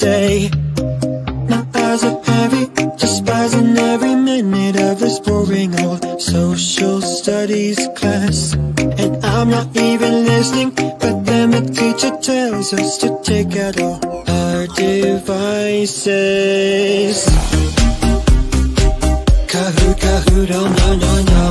day. My eyes are heavy, despising every minute of this boring old social studies class. And I'm not even listening, but then the teacher tells us to take out all our devices. Kahoot, Kahoot, oh no, no, no.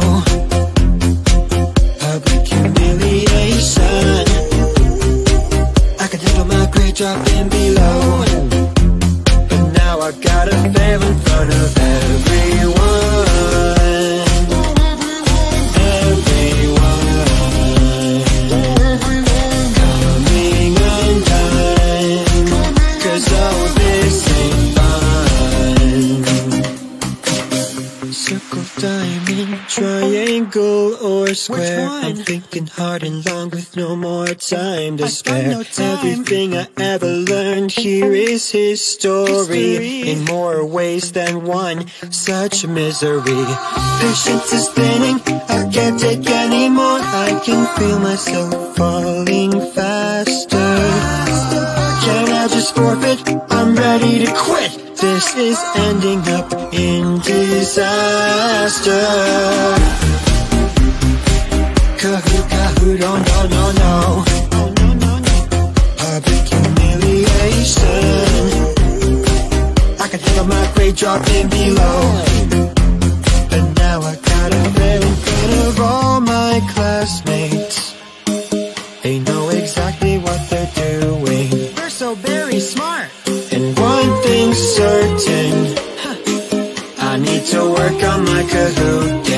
Public humiliation. I can handle my grade dropping below, but now I gotta fail in front of everyone. Everyone coming undone, 'cause oh, this ain't fun. Circle, diamond, triangle, or square. I'm thinking hard and long with no more time to spare. Everything I ever learned here is history, in more ways than one. Such misery. Patience is thinning, I can't take anymore. I can feel myself falling faster. Can I just forfeit? I'm ready to quit. This is ending up in disaster. Kahoot, Kahoot, oh no, no, no. Oh no, no, no. Public humiliation. I can handle my grade dropping below, but now I gotta fail in front of all my classmates. They know exactly what they're doing. They're so very smart. And one thing's certain, I need to work on my Kahoot.